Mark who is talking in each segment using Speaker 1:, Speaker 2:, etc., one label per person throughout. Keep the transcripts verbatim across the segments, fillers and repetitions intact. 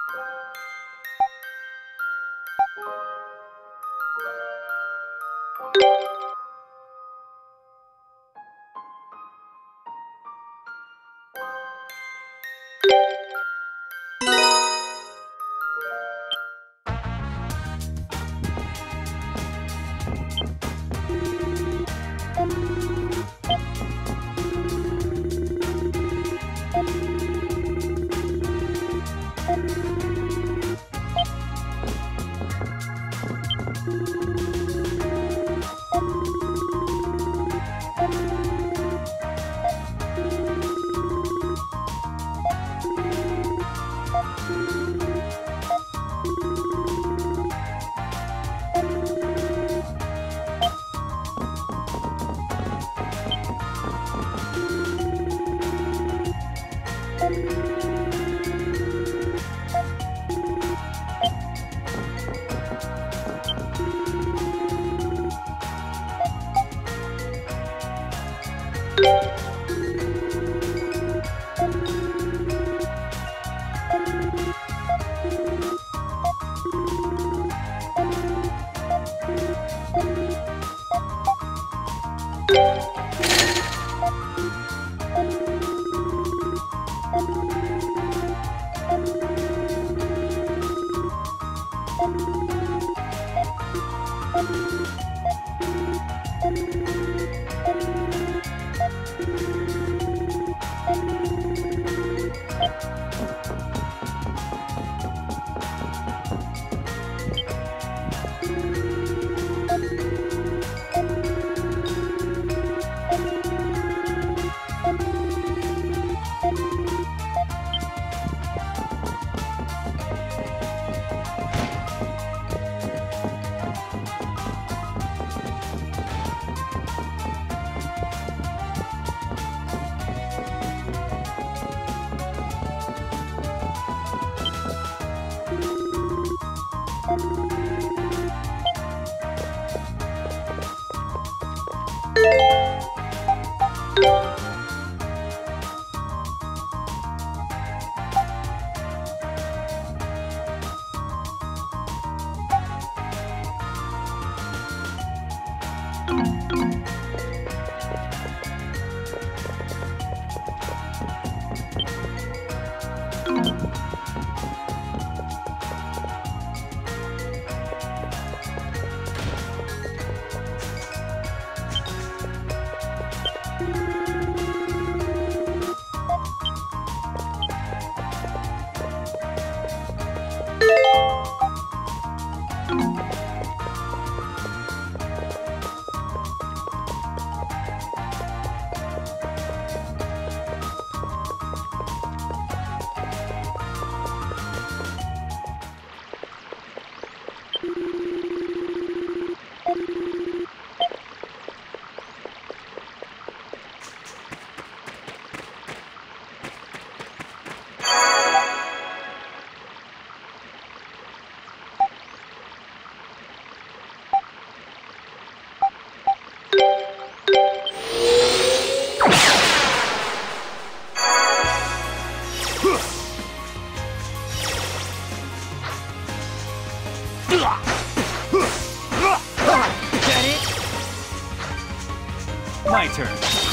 Speaker 1: My turn.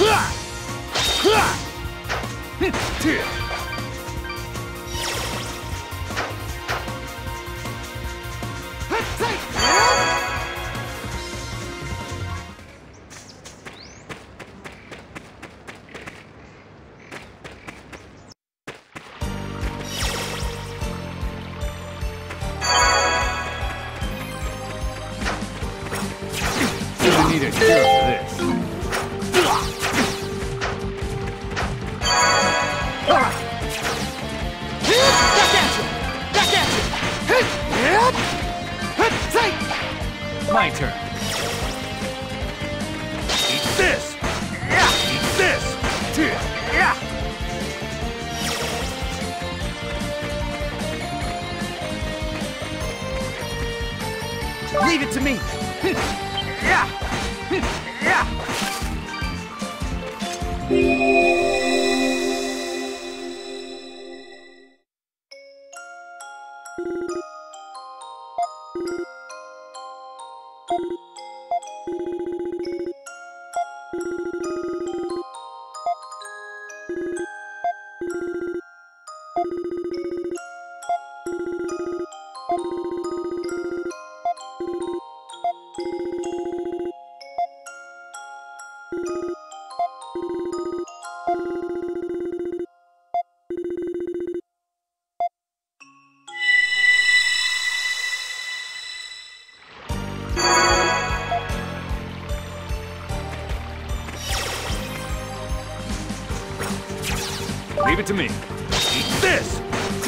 Speaker 1: I need a cure for this. My turn. Eat this! Eat this! Leave it to me! Leave it to me. Eat this!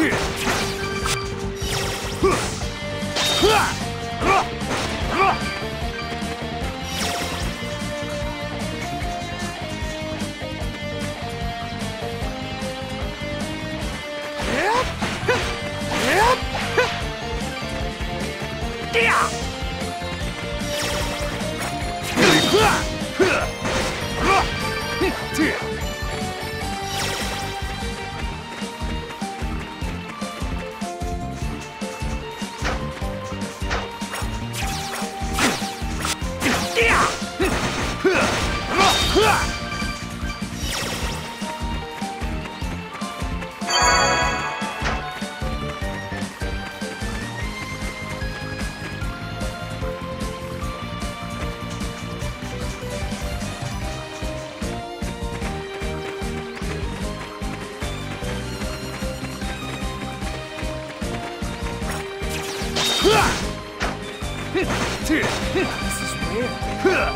Speaker 2: This is weird.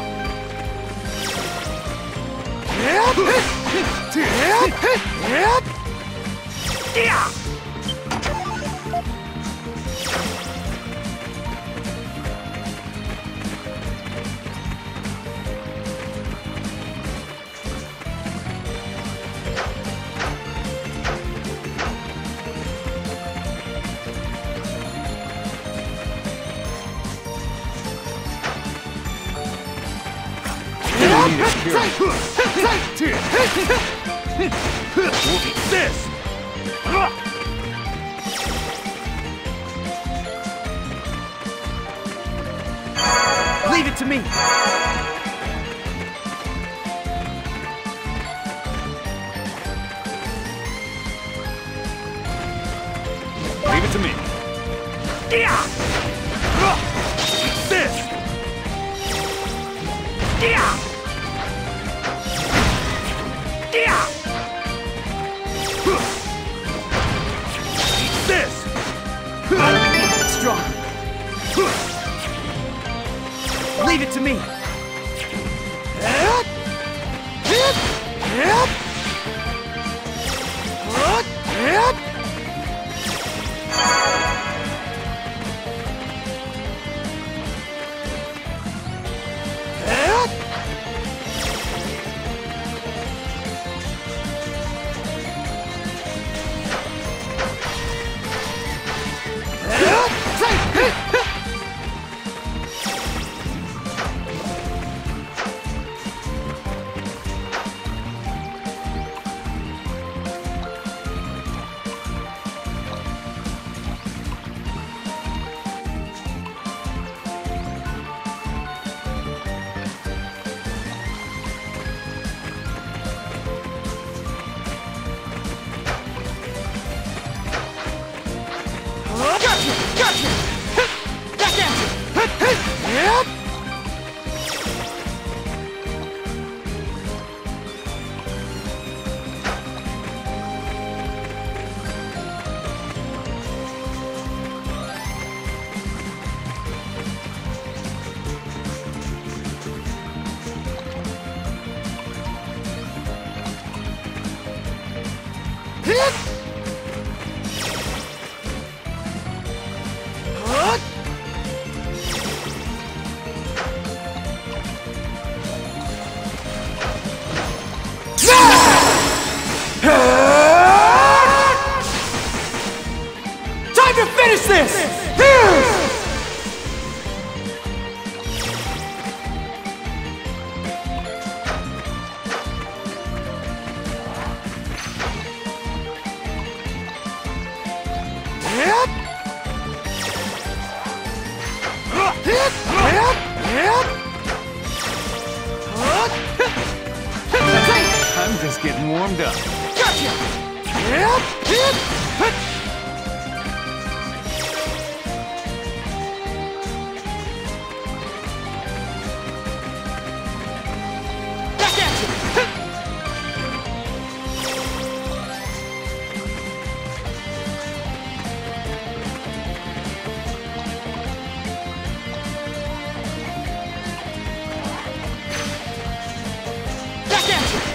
Speaker 1: This!
Speaker 2: Leave it to me.
Speaker 1: Leave it to me.
Speaker 2: Yeah.
Speaker 1: This!
Speaker 2: Yeah. Yeah.
Speaker 1: This!
Speaker 2: Strong. Leave it to me.
Speaker 1: I'm just getting warmed up.
Speaker 2: Gotcha! Back at you! Back at you!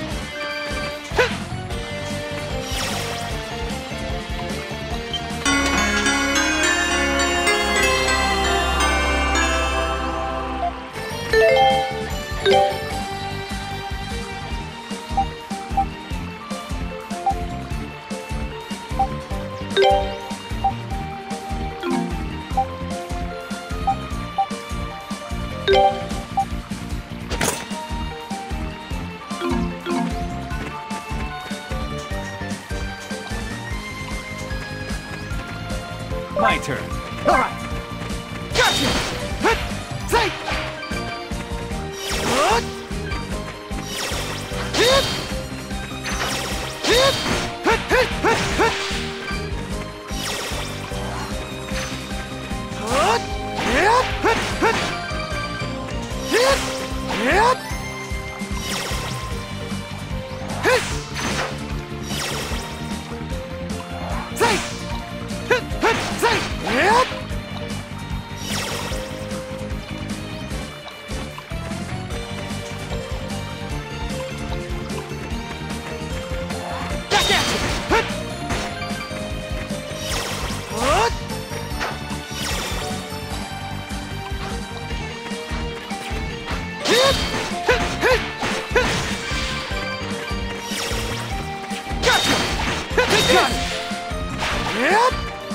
Speaker 1: My turn.
Speaker 2: All right. Gotcha! Hut! Say! Hut! Hit! Hit! Hut! Hit! Hut! Hut! Hut! Hit! Hut! Hut! Hit! Hit! Hit! Say! Hit! Hit! Say! Hit! Back at you! Hit! Hut! Hit! Hit! Hit! Hit! Gotcha! Hit! Hit! Got it! Hit!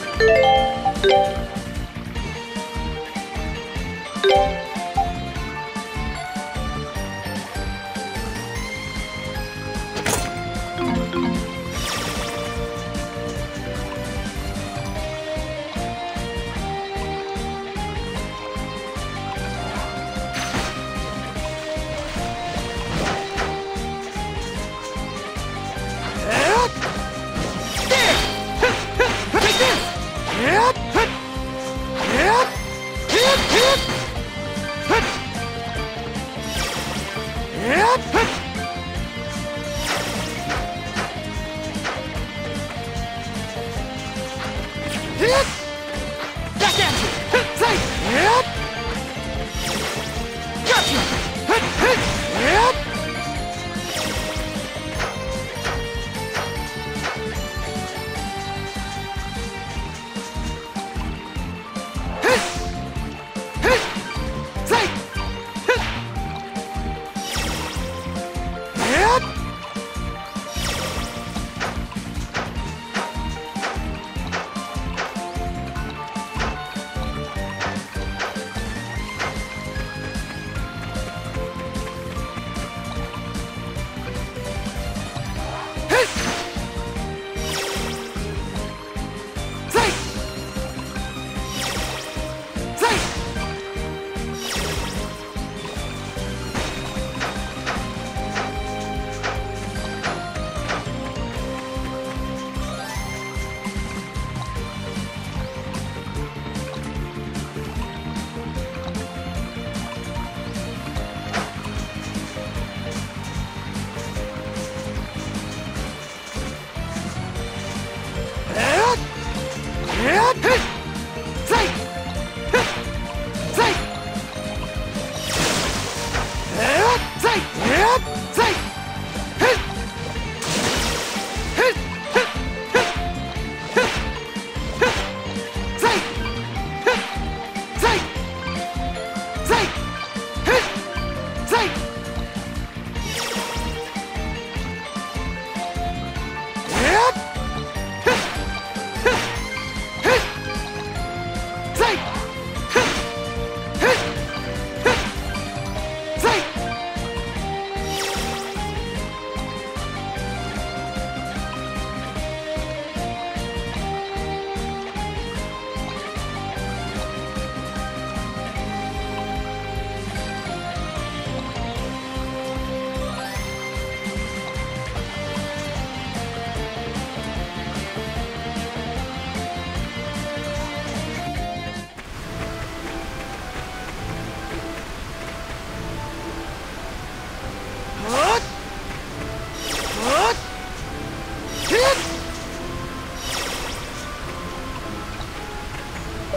Speaker 2: Back at you! Say! Gotcha!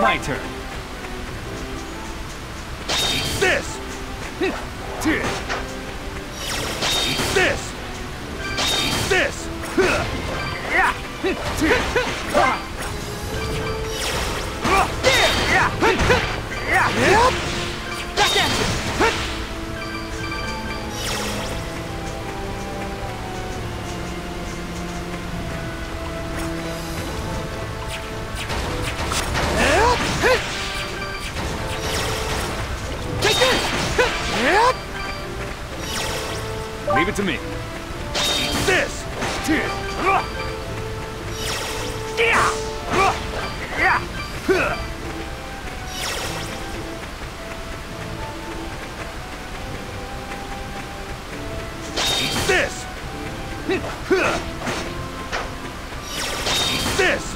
Speaker 1: My turn.
Speaker 2: Eat this! Eat this! Eat this! Yeah! Yeah! Back at you! Take this!
Speaker 1: Leave it to me.
Speaker 2: Eat this! Eat this! Eat this!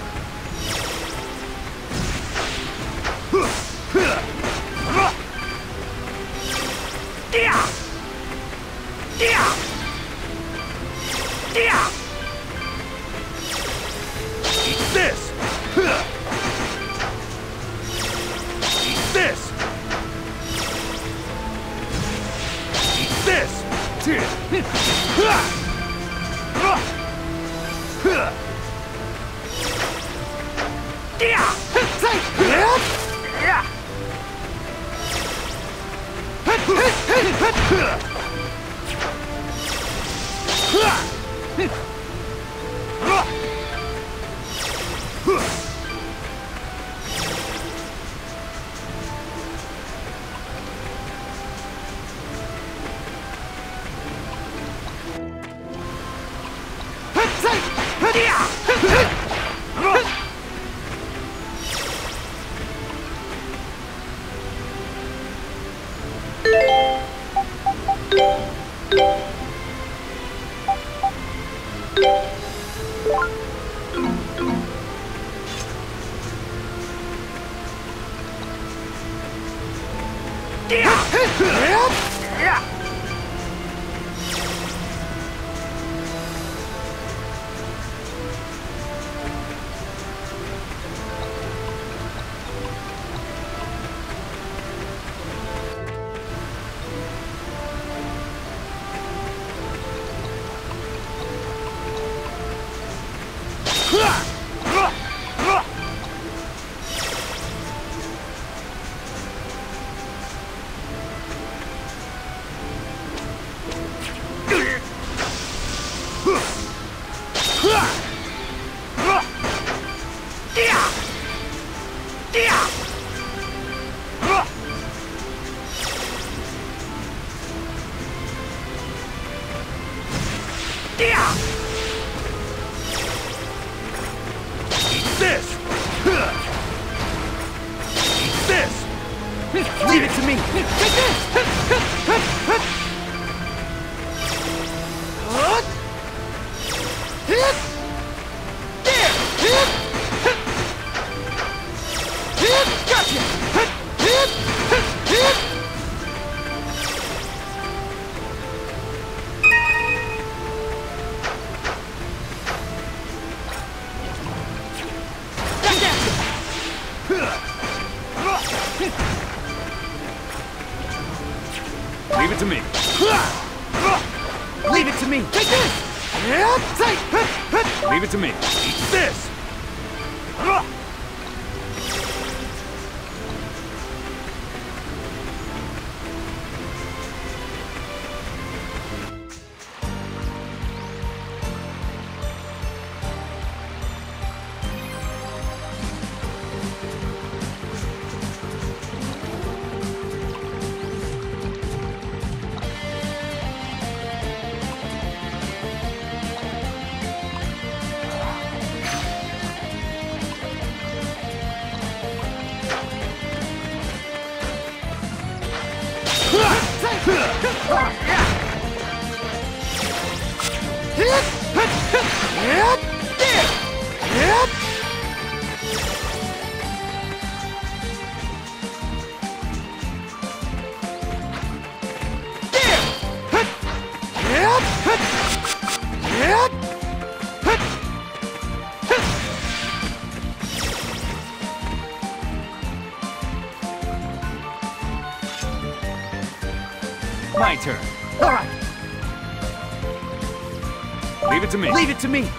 Speaker 2: Yeah! Yeah! Yeah! Eat this! Eat this! Eat this! Yeah! Yeah! Leave it to me! Take this! Gotcha!
Speaker 1: Leave it to me.
Speaker 2: Leave it to me. Take this.
Speaker 1: Leave it to me.
Speaker 2: Eat this.
Speaker 1: turn.
Speaker 2: All right.
Speaker 1: Leave it to me.
Speaker 2: Leave it to me.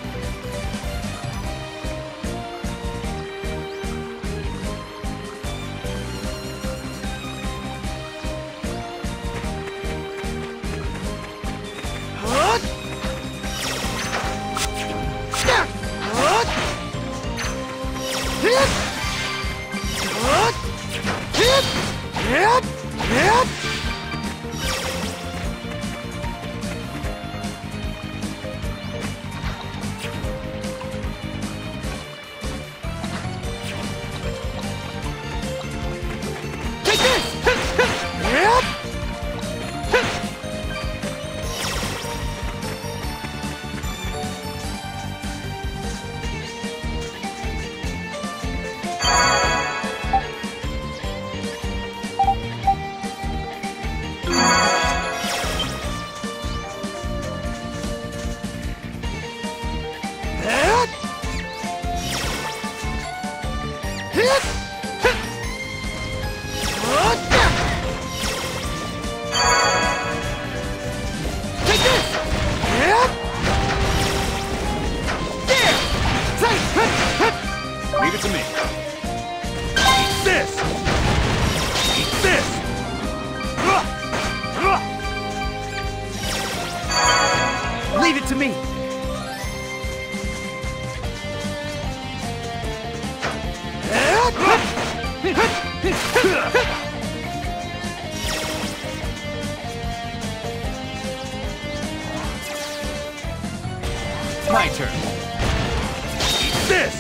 Speaker 1: Leave it to me.
Speaker 2: Eat this! Eat this! Leave it to me!
Speaker 1: My turn.
Speaker 2: Eat this!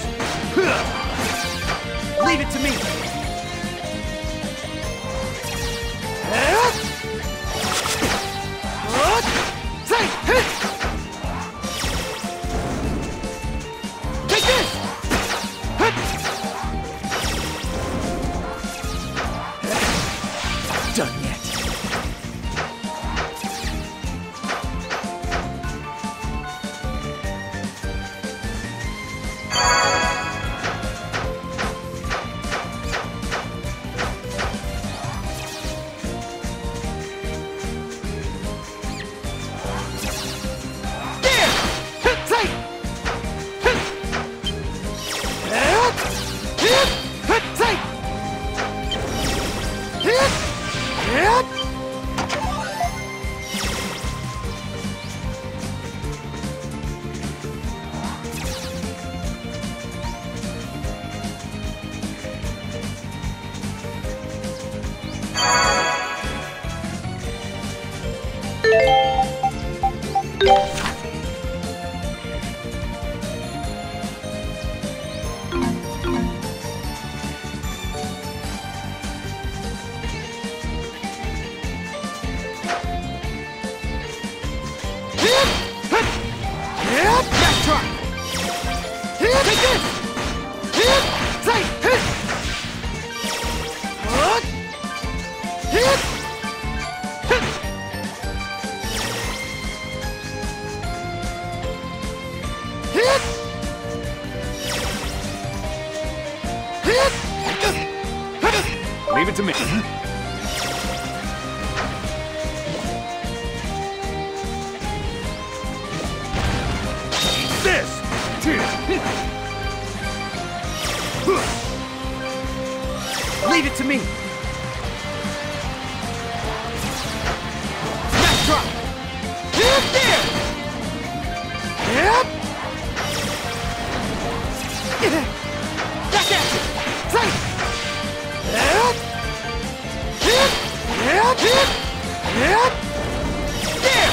Speaker 2: Leave it to me! Take this! Done yet.
Speaker 1: Leave it to me.
Speaker 2: Eat this! Leave it to me! Smash drop! There! Yep! Back at you! Fight! Yep! Hit! Yep! Hit! Yep! There!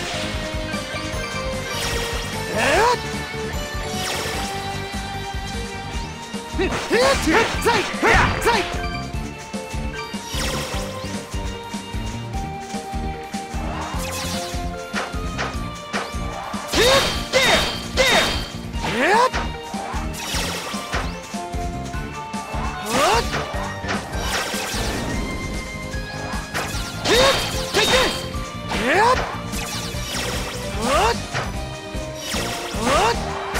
Speaker 2: Yep! Hit! Hit! Sight! Yeah! Sight! Hit! There! There! Yep! Hut! Hit! Take this! Yep! Hut! Hut!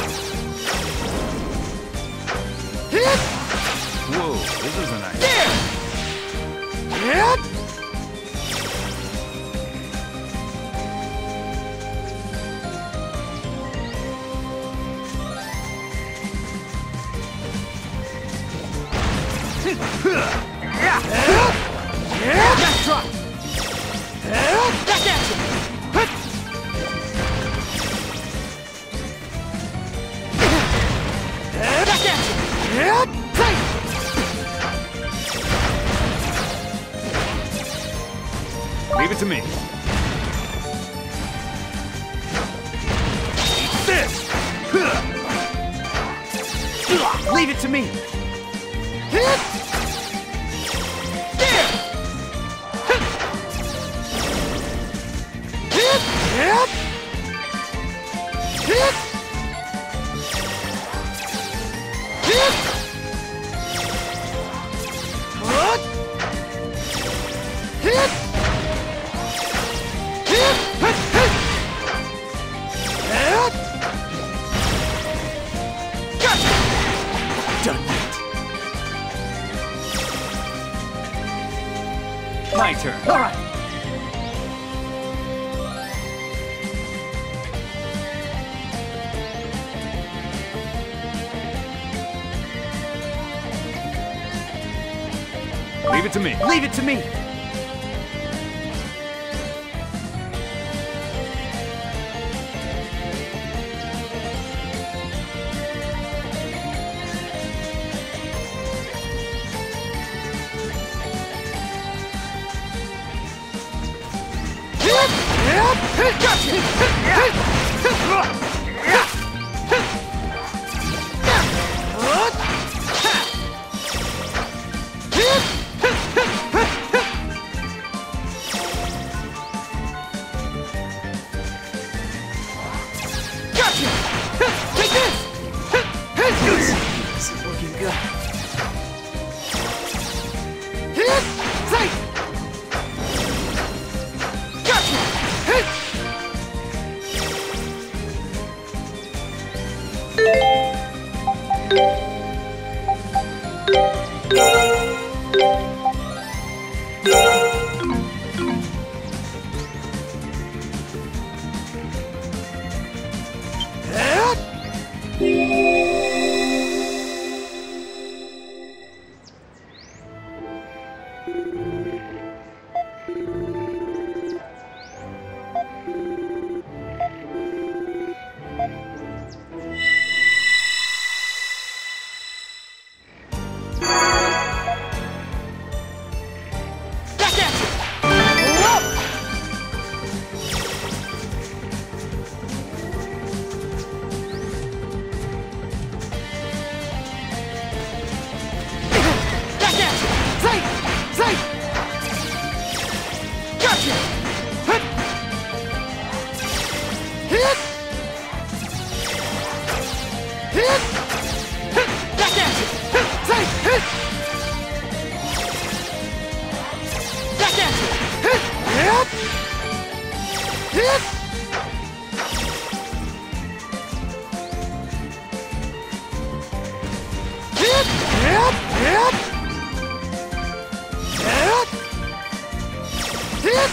Speaker 2: Hit!
Speaker 1: Whoa, this is a nice.
Speaker 2: There! Yep! Back drop. Back action. Back action. Play.
Speaker 1: Leave it to me. Eat this!
Speaker 2: Leave it to me. Hit! There! Hit! Hit! Hit! Hit! Hut! Hit! Hit! Hit! Hit! Hit! Gotcha! Done that.
Speaker 1: My turn.
Speaker 2: All right.
Speaker 1: Leave it to me.
Speaker 2: Leave it to me. Hit! Hit! Hit! Gotcha! Hit! Hit! Hit! Yeah! Hit! Yeah! Hut! Ha! Hit! Hit! Hit! Hit! Hit! Gotcha! Hit! Take this! Hit! Hit! This is looking good. Hit! Sight! Gotcha! Hit! Back action! Whoa! Back action! Sight! Sight! Gotcha! Hit! Hit! Hit! Hit! Back action! Hit! Sight! Hit! Back action! Hit! Hit! Hit! Hit! Hit! Hit! Hit! Hit!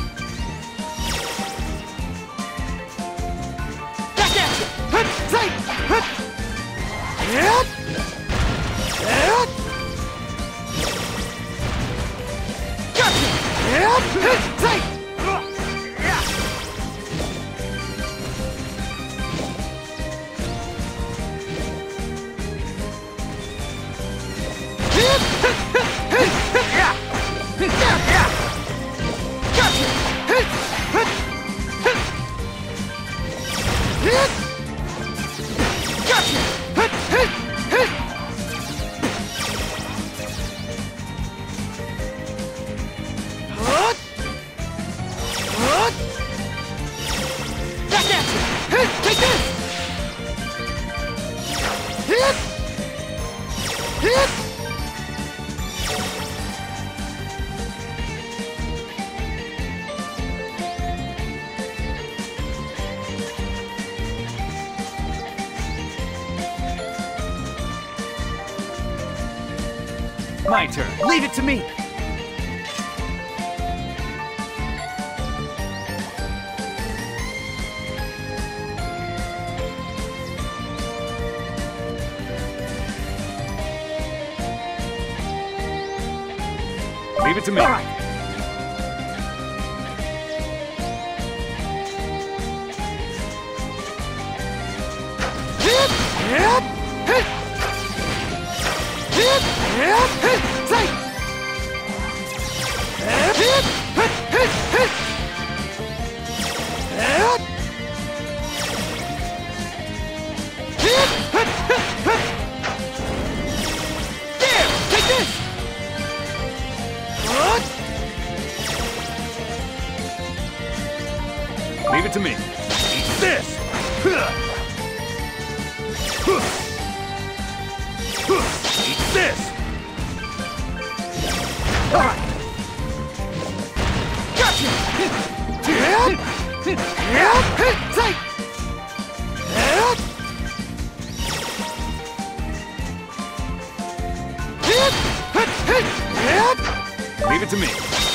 Speaker 2: Back action! Hit! Sight! Hit! Hit! Hit! Gotcha! Hit! Hit! Sight! Yeah! Hit! Hit! Hit! Hit! Hit! Yeah! Hit! Yeah! Yeah! Gotcha! Hit! Hit! Hit! Hit! Gotcha! Hit! Hit! Hit! Hut! Hut! Back action! Hit! Take this! Hit! Hit!
Speaker 1: My turn.
Speaker 2: Leave it to me.
Speaker 1: Leave it to me.
Speaker 2: All right. Hit! Hit! Hit! Hit! Hit! Hit! Say! Hit! Hit! Hit! Hit! Hit! Hit! Hit! Hit! Hit! Hit! There! Take this! What?
Speaker 1: Leave it to me.
Speaker 2: Eat this! Eat this! All right. Gotcha! Hit! Hit! Hit! Hit! Say! Hit! Hit! Hit! Hit! Hit!
Speaker 1: Leave it to me.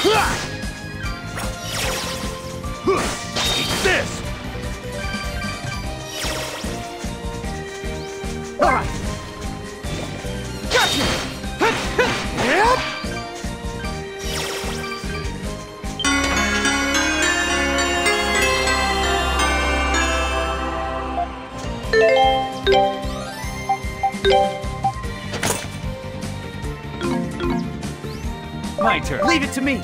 Speaker 2: Eat this! All right. Gotcha! Hit! Hit! Hit!
Speaker 1: My turn.
Speaker 2: Leave it to me.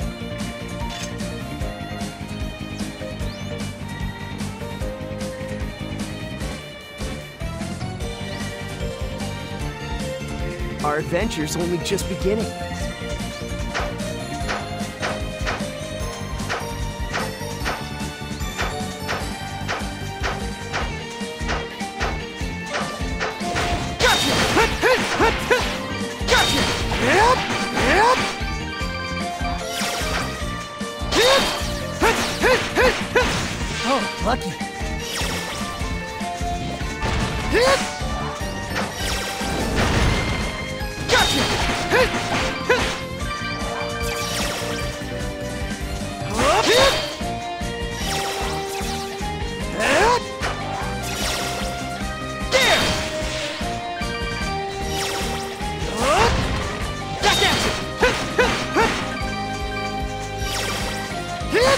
Speaker 2: Our adventure's only just beginning. Gotcha! Hit! Hit! Hit! Hit! Gotcha! Hit! Hit! Hit! Hit! Hit! Hit! Hit! Oh, lucky. Hit! Gotcha! Hit! Hit! Up! Hit! Hit! There! Up! Back at you! Hit! Hit! Hit! Hit!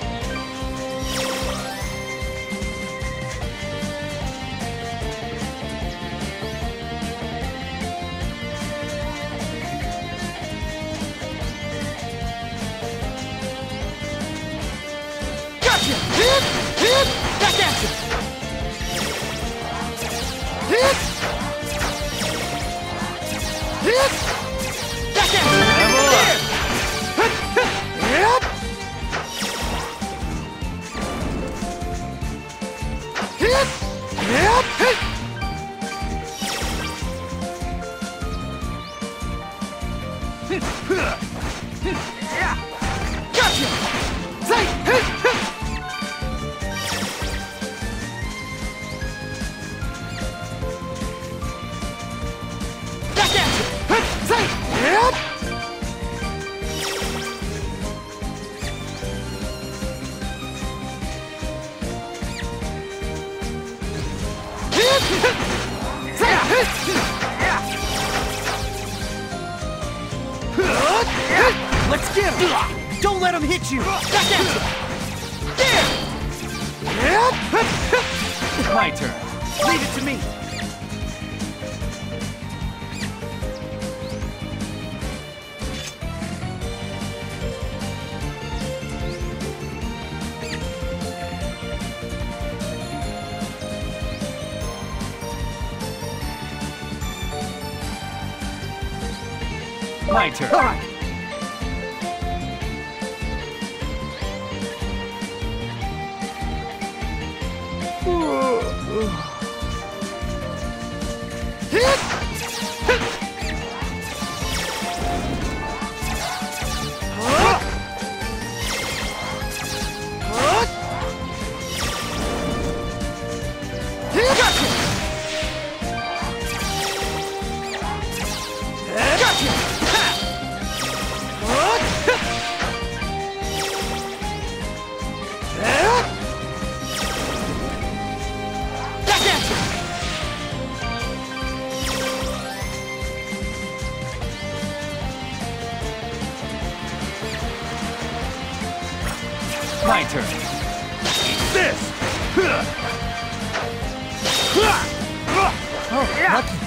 Speaker 2: Gotcha! Hit! Hit! Back at you! Hit! Hit! Back at you! There! Hit! Hit! Hit! Hit! Hit! Hit! Hit! Hit! Yeah! Gotcha! Say! Hit! Hit! Back at you! Hit! Say! Hit! Hit! Hit! Say! Hit! Yeah! Hit! Let's get him! Don't let him hit you! Back at you! There! Hit! Hit! Hit!
Speaker 1: My turn.
Speaker 2: Leave it to me!
Speaker 1: My turn.
Speaker 2: All right. Hit! Hit! Huh? Huh? Hit! Gotcha! Gotcha! Ha! Huh? Hit! Hit!
Speaker 1: My turn.
Speaker 2: Eat this! Oh,
Speaker 3: Yeah.
Speaker 2: lucky.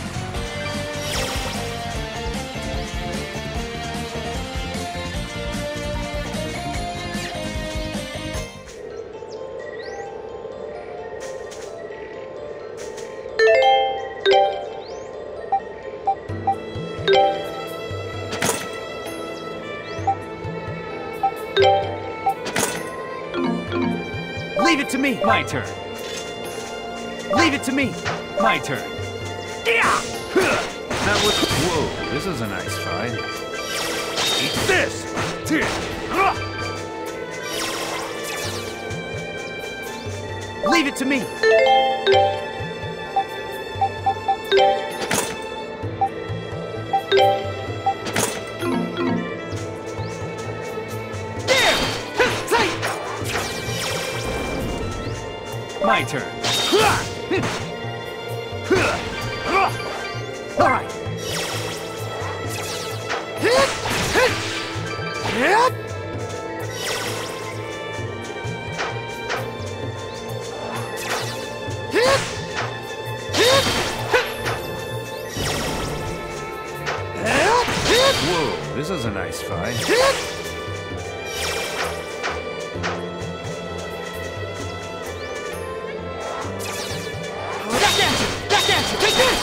Speaker 2: Leave it to me!
Speaker 1: My turn.
Speaker 2: Leave it to me!
Speaker 1: My turn.
Speaker 2: Yeah!
Speaker 1: That was. Whoa, this is a nice fight.
Speaker 2: Eat this! Leave it to me!
Speaker 1: My turn.
Speaker 2: All right.
Speaker 1: Whoa, this is a nice fight.
Speaker 2: Back at you! Back at you! Take this!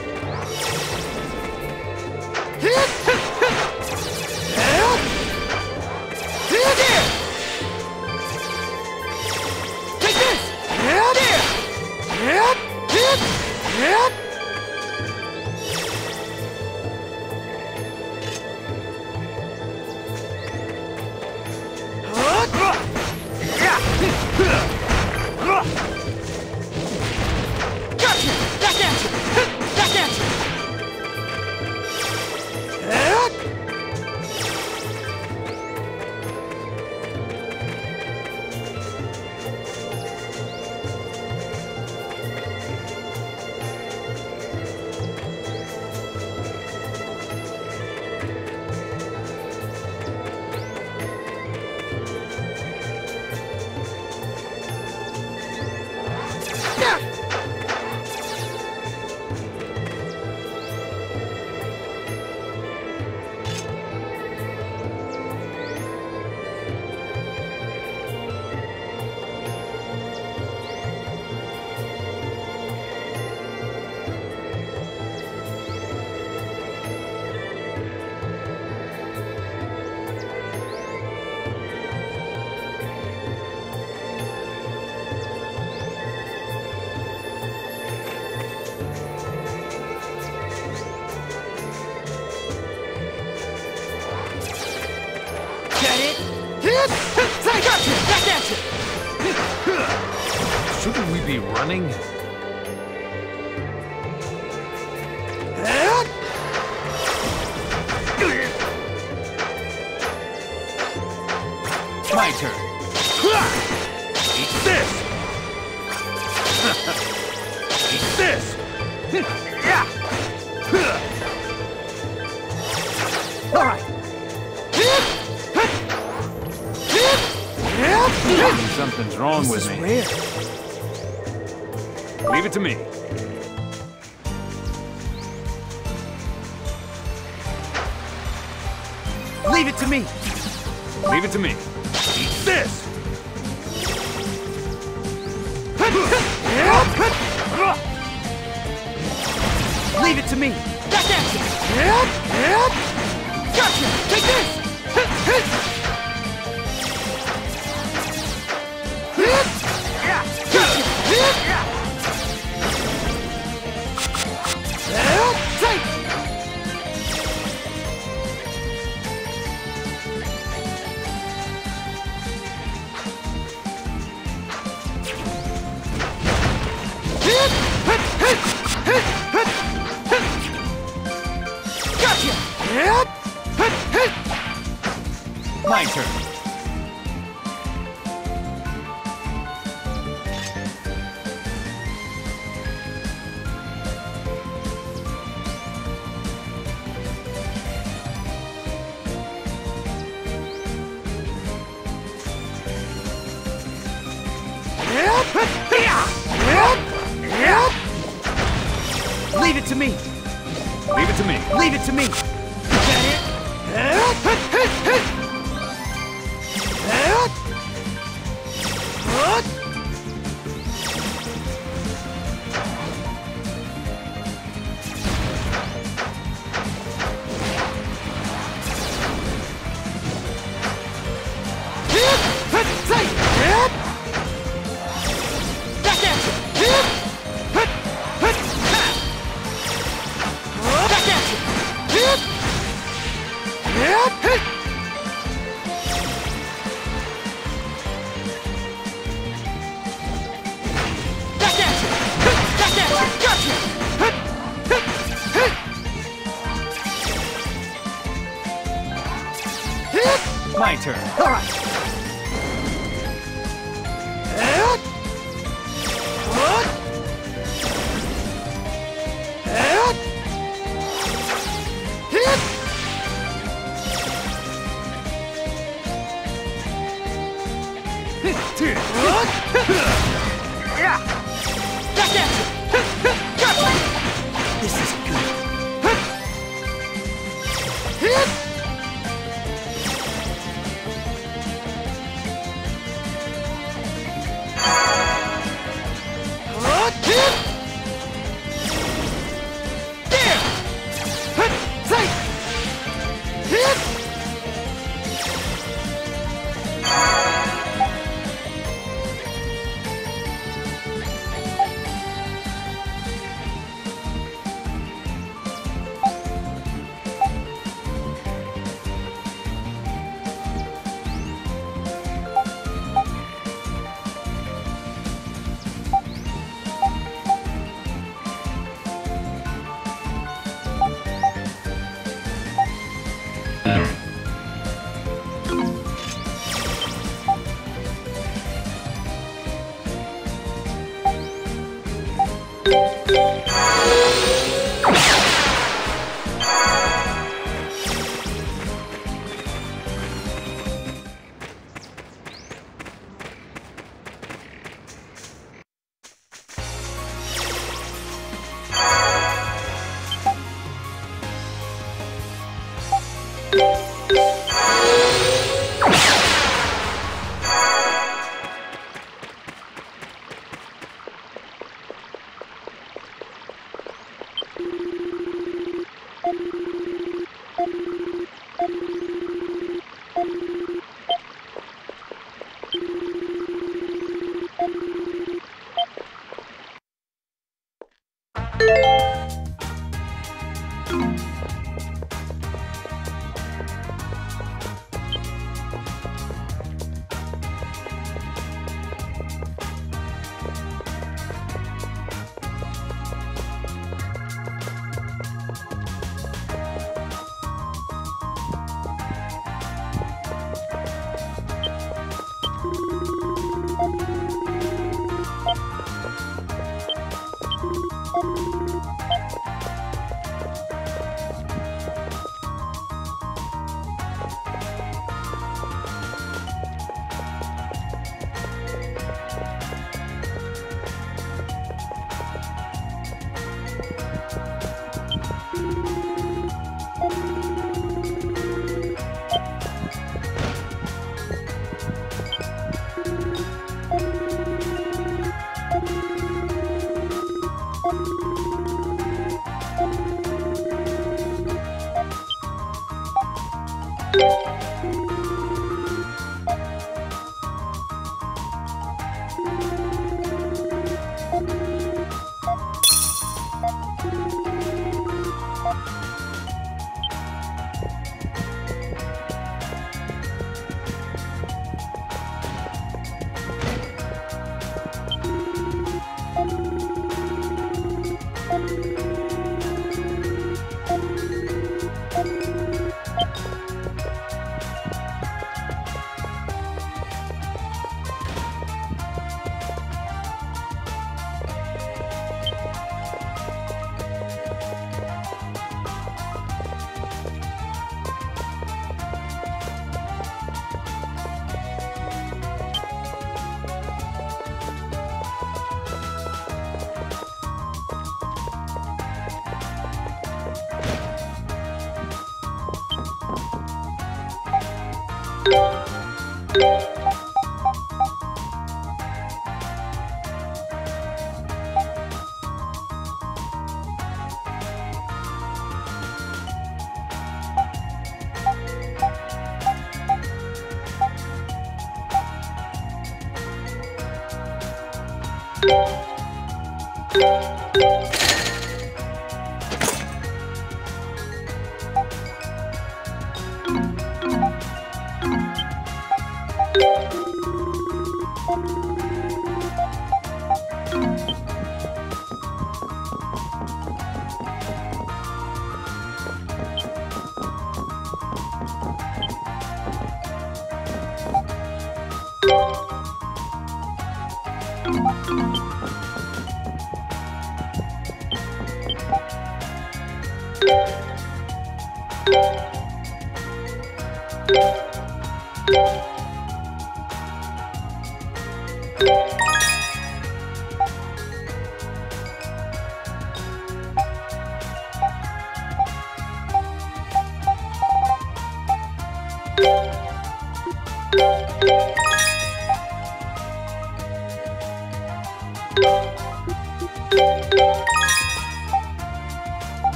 Speaker 2: Take this! Gotcha! Back at you! Back at you!
Speaker 1: Shouldn't we be running? My turn.
Speaker 2: Eat this! Eat this! Yeah! All right.
Speaker 1: Something's wrong
Speaker 2: This
Speaker 1: with
Speaker 2: is
Speaker 1: me.
Speaker 2: rare.
Speaker 1: Leave it to me.
Speaker 2: Leave it to me.
Speaker 1: Leave it to me.
Speaker 2: Eat this! Leave it to me. Back at you. Gotcha! Take this! Yeah! Gotcha! Yeah! Take! Gotcha!
Speaker 1: My turn.
Speaker 2: Leave it to me.
Speaker 1: Leave it to me.
Speaker 2: Leave it to me.
Speaker 1: My turn.
Speaker 2: All right. This is good. You